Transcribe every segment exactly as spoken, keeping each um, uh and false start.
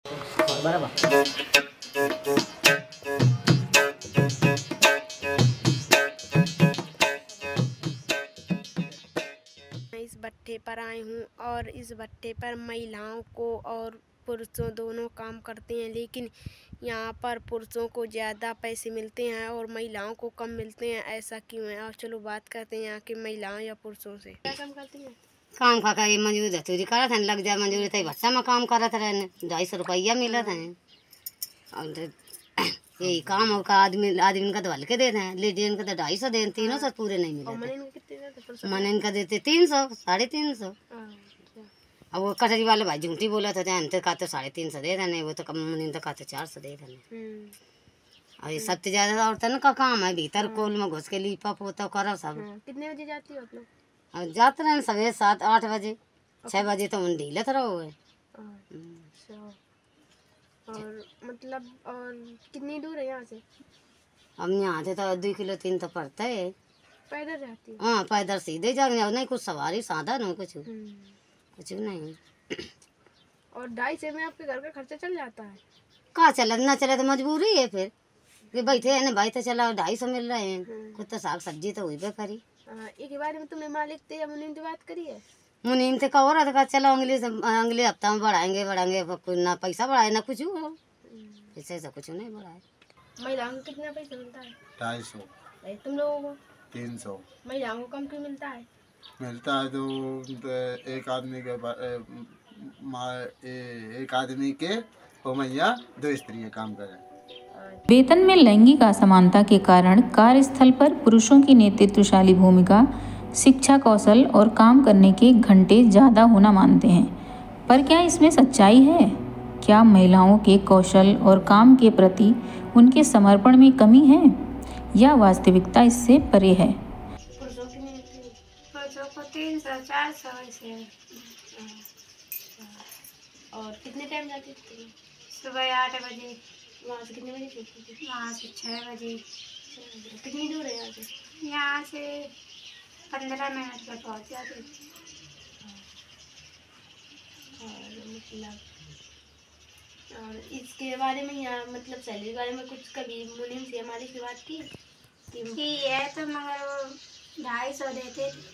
मैं इस भट्टे पर आई हूँ और इस भट्टे पर महिलाओं को और पुरुषों दोनों काम करते हैं, लेकिन यहाँ पर पुरुषों को ज़्यादा पैसे मिलते हैं और महिलाओं को कम मिलते हैं। ऐसा क्यों है? और चलो बात करते हैं यहाँ के महिलाओं या पुरुषों से। क्या काम करती हैं? काम खा कर मजदूरी धतूरी करत हैं, लग जाए मजदूरी तो भट्टा में काम करत रहने, ढाई सौ रुपया मिलत हैं। और यही काम हो का आदमी आदमी का तो हल्के देते हैं, लेडीज का तो ढाई सौ देते, तीनों सौ पूरे नहीं मिलते। मन इनका देते तीन सौ साढ़े तीन सौ। अब वो कटरी वाले भाई झूठी बोला था, तो का तो साढ़े तीन सौ दे देने, वो तो कम मन तो का तो चार सौ दे देने। और ये सबसे ज्यादा औरतन का काम है, भीतर कोल में घुस के लीपा पोता करो सब। कितने बजे जाती हो आप लोग? और जाते रहे सवेरे सात आठ बजे, छः बजे तो उन ढीलत रहो है। और मतलब और कितनी दूर है यहाँ से? हम यहाँ से तो दो किलो तीन तो पड़ता है। पैदल जाती है? हाँ पैदल सीधे जाओ, नहीं कुछ सवारी साधन हो, कुछ कुछ नहीं। और ढाई सौ में आपके घर का खर्चा चल जाता है? कहाँ चला, ना चले तो मजबूरी है फिर कि बैठे है ना, भाई तो चला ढाई सौ मिल रहे हैं, कुछ तो साग सब्जी तो हुई पे करी। एक बार में तुमने मालिक थे या मुनीम से बात करी है? मुनीम से कहो रहा था चलो अगले अगले हफ्ता में बढ़ाएंगे बढ़ाएंगे, ना पैसा बढ़ाए ना कुछ हो, इससे से कुछ नहीं बढ़ाए। महिलाओं को कितना पैसा मिलता है? ढाई सौ। तुम लोगों को? तीन सौ। महिलाओं को कम क्यों मिलता है? मिलता है तो एक आदमी के एक आदमी के वो मैया दो स्त्रियाँ काम करें। वेतन में लैंगिक असमानता के कारण कार्यस्थल पर पुरुषों की नेतृत्वशाली भूमिका, शिक्षा कौशल और काम करने के घंटे ज़्यादा होना मानते हैं। पर क्या इसमें सच्चाई है? क्या महिलाओं के कौशल और काम के प्रति उनके समर्पण में कमी है या वास्तविकता इससे परे है? तीन सौ चार सौ ऐसे। और कितने टाइम जाती थी? सुबह आठ बजे। वहाँ से कितने बजे छूटती थी? वहाँ से छः बजे। कितनी दूर है यहाँ से? यहाँ से पंद्रह मिनट में पहुँच जाती थी। और मतलब और इसके बारे में यहाँ मतलब सैलरी के बारे में कुछ कभी मुनीम से हमारी से बात की कि है तो मगर वो ढाई सौ देते थे।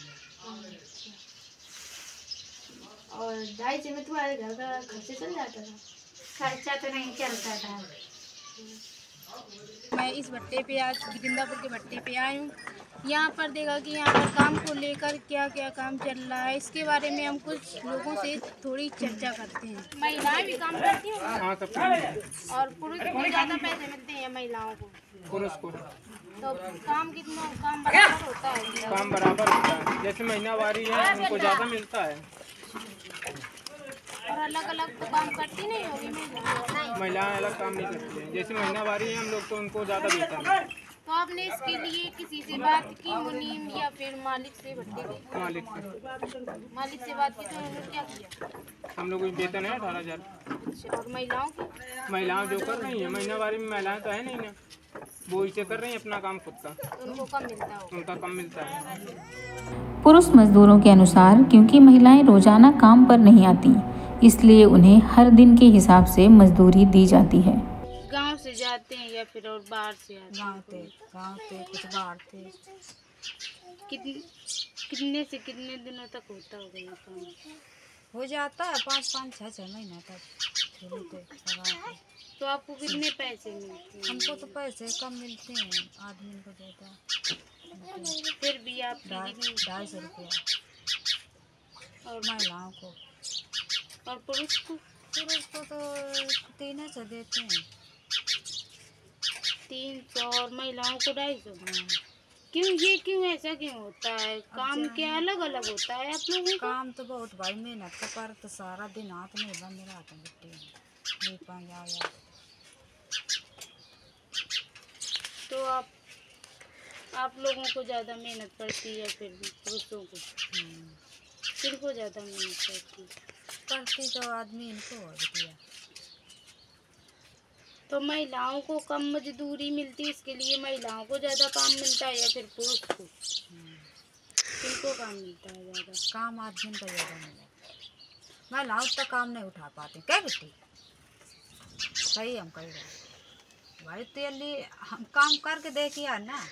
और ढाई सौ में तुम्हारे घर का खर्चा चल जाता था? खर्चा तो नहीं चलता था। मैं इस भट्टे पे आज गिंदापुर के भट्टे पे आई हूँ। यहाँ पर देखा कि यहाँ पर काम को लेकर क्या क्या काम चल रहा है, इसके बारे में हम कुछ लोगों से थोड़ी चर्चा करते हैं। महिलाएं भी काम करती हैं? हाँ, सब। और पुरुष को ज़्यादा पैसे मिलते हैं महिलाओं को? पुरुष को तो काम कितना काम बराबर होता है? काम बराबर होता है, जैसे महीनावारी है उनको ज़्यादा मिलता है। और अलग अलग तो काम करती नहीं होगी महिलाएं? महिलाएं अलग काम नहीं करती हैं, जैसे महीनावारी है हम लोग तो उनको ज़्यादा देता है। तो आपने इसके लिए किसी से बात की, मुनीम या फिर मालिक से? भट्टे के मालिक से मालिक से बात की तो उन्होंने क्या किया? हम लोग को वेतन है अठारह हजार। और महिलाओं की? महिलाएं जो कर रही हैं महीनावारी में, महिलाएं तो है नहीं ना, वो इसे कर रही हैं अपना काम खुद का, उनको कम मिलता है? उनका कम मिलता है। पुरुष मजदूरों के अनुसार क्योंकि महिलाएं रोजाना काम पर नहीं आती, इसलिए उन्हें हर दिन के हिसाब से मजदूरी दी जाती है। गांव से जाते हैं या फिर और बाहर से आते हैं? गाँव थे गाँव थे कुछ बाहर थे। कितने कितने से कितने दिनों तक होता होगा ये काम? हो जाता है पाँच पाँच छः छः महीना तक। तो आपको कितने पैसे मिलते हैं? हमको तो पैसे कम मिलते हैं, आदमी को ज़्यादा। फिर भी आप ढाई सौ रुपया और महिलाओं को। और पुरुष को? पुरुष को तो तीन सौ देते हैं। तीन सौ और महिलाओं को ढाई सौ। क्यों ये क्यों ऐसा क्यों होता है? काम क्या अलग अलग होता है आप लोगों का? काम तो बहुत भाई मेहनत का, पर तो सारा दिन हाथ नहीं बंद रहता मिट्टी में जाओ यार। तो आप आप लोगों को ज़्यादा मेहनत पड़ती है या फिर पुरुषों को? किनको ज़्यादा मेहनत पड़ती? पड़ती तो आदमी इनको हो दिया। तो महिलाओं को कम मजदूरी मिलती है, इसके लिए महिलाओं को ज़्यादा काम मिलता है या फिर पुरुष को? किनको काम मिलता है ज़्यादा? काम आदमी का ज़्यादा मिला, महिलाओं तक काम नहीं उठा पाते क्या बेटी? सही हम कर रहे भाई, तेली हम काम करके देखिए ना।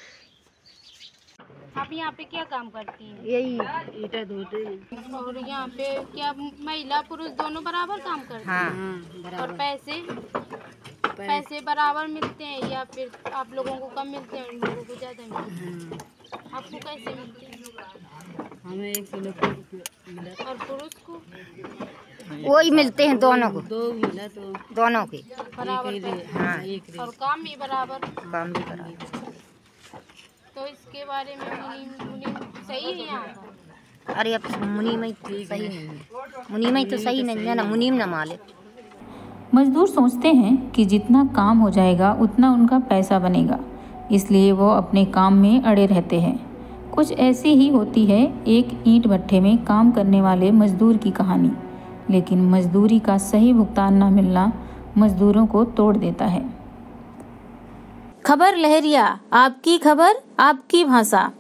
आप यहाँ पे क्या काम करती हैं? यही ईटा धोते हैं। और यहाँ पे क्या महिला पुरुष दोनों बराबर काम करते हाँ, हैं? और पैसे पैसे बराबर मिलते हैं या फिर आप लोगों को कम मिलते हैं, उन लोगों को ज़्यादा मिलते हैं? आपको कैसे मिलते हैं? हमें एक किलो मिला। और पुरुष को वही मिलते हैं दोनों को, दो मिला तो दोनों के बराबर पैसे। हाँ, और काम भी बराबर। काम भी बराबर। तो इसके बारे में मुनीम मुनीम सही है यहाँ का? अरे अब मुनीम ही सही नहीं है, मुनीम ही तो सही नहीं है ना, मुनीम ना मालिक। मजदूर सोचते हैं कि जितना काम हो जाएगा उतना उनका पैसा बनेगा, इसलिए वो अपने काम में अड़े रहते हैं। कुछ ऐसी ही होती है एक ईंट भट्ठे में काम करने वाले मजदूर की कहानी। लेकिन मजदूरी का सही भुगतान न मिलना मजदूरों को तोड़ देता है। खबर लहरिया, आपकी खबर आपकी भाषा।